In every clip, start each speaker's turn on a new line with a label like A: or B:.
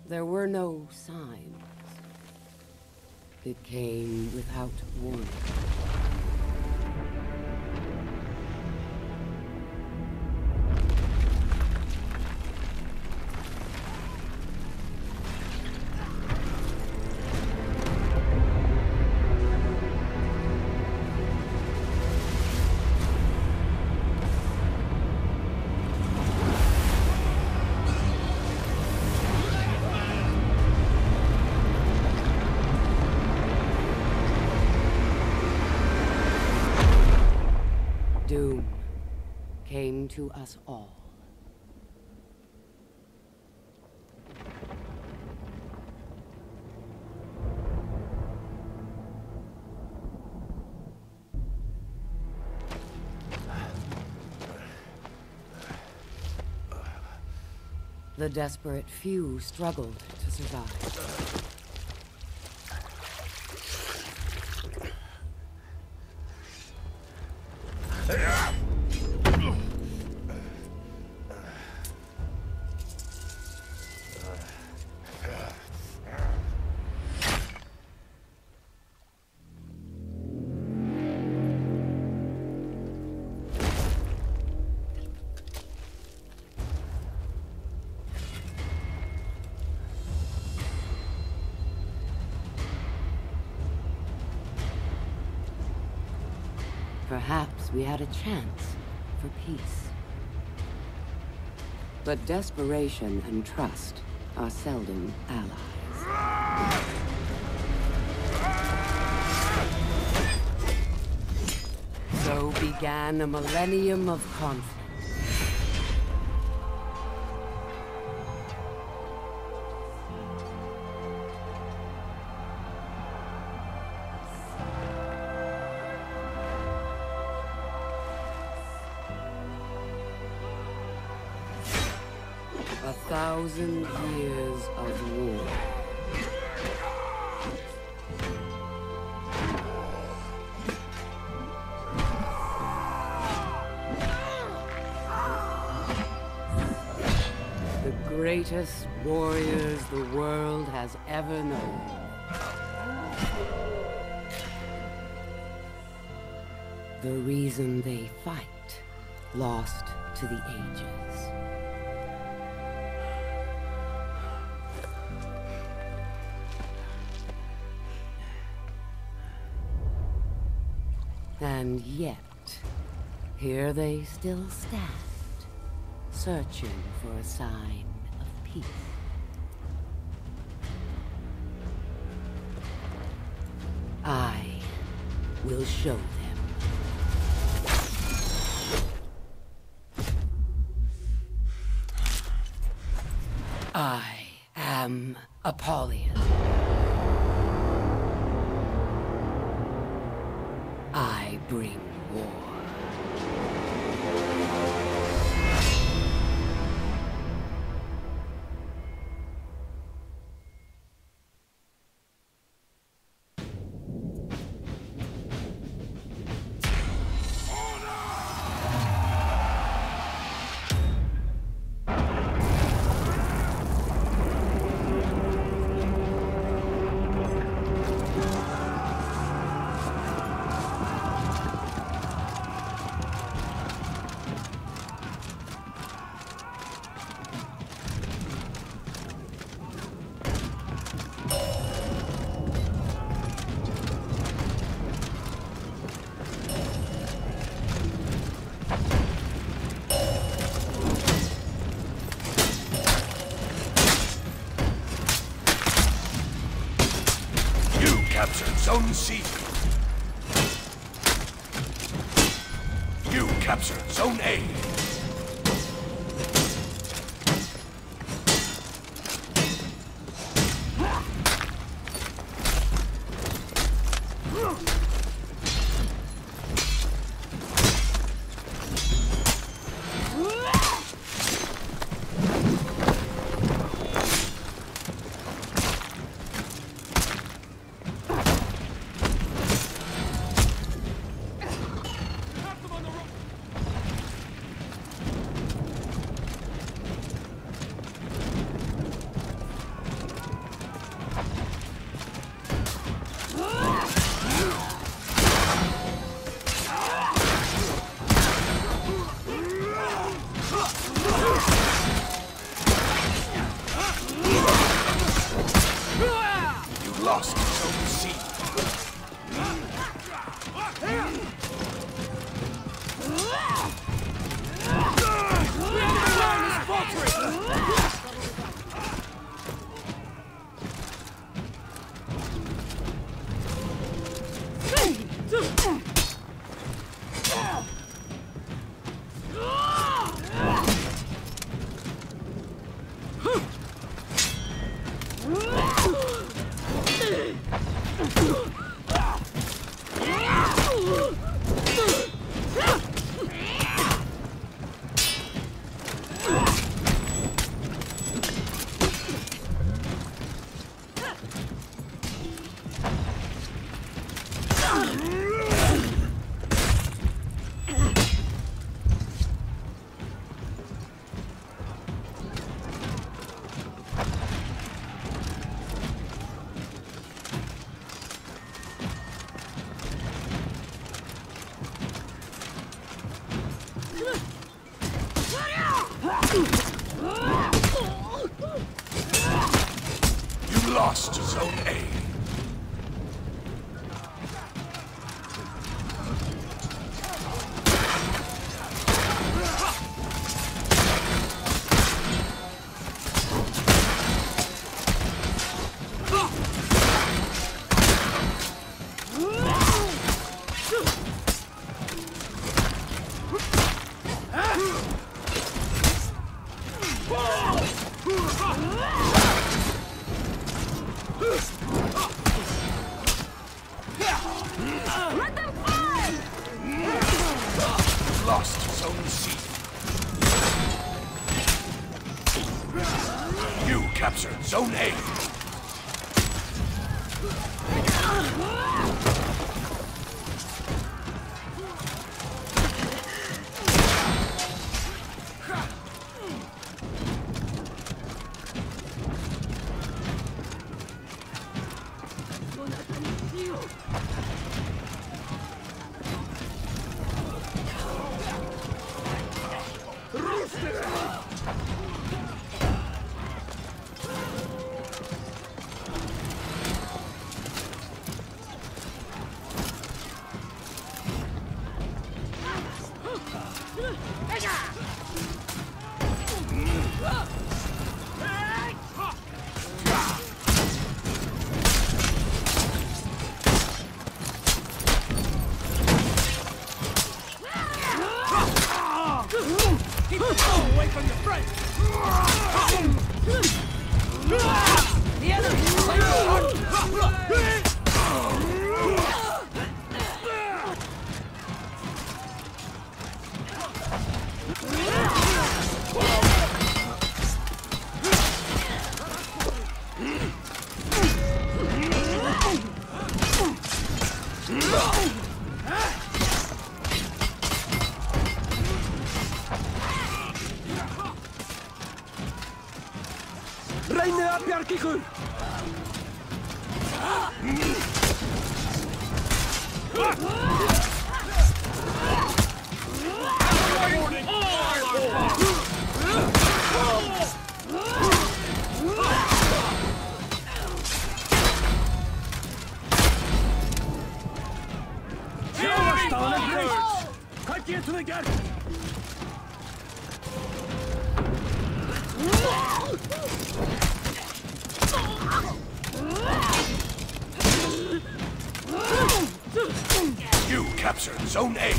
A: There were no signs. It came without warning. Doom came to us all. The desperate few struggled to survive. Perhaps we had a chance for peace. But desperation and trust are seldom allies. So began a millennium of conflict. A 1,000 years of war. The greatest warriors the world has ever known. The reason they fight, lost to the ages. And yet, here they still stand, searching for a sign of peace. I will show them. I am Apollyon. I bring war.
B: Captured Zone C. You captured Zone A. lost Zone C. You lost Zone A. Lost Zone C. You captured Zone A.
C: Keep the ball away from your friend! The enemy is Reine Bjarkiku! Cut you to the gut!
B: You captured Zone A.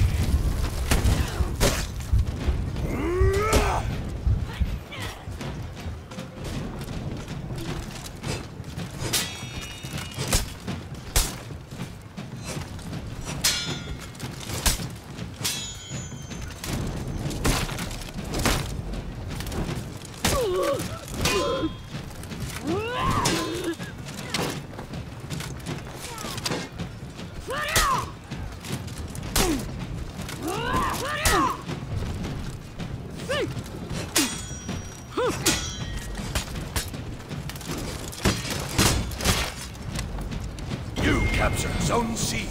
B: You captured Zone C.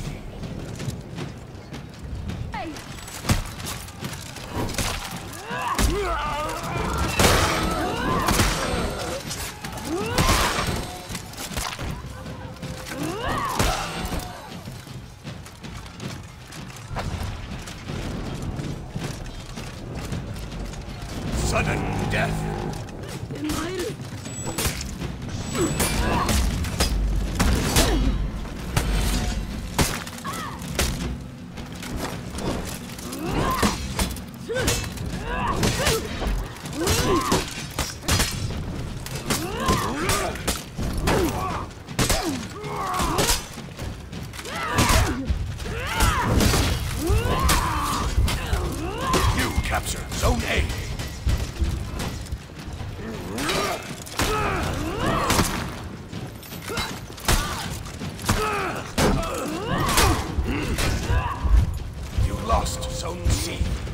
B: Sudden death. You captured Zone A. You lost Zone C.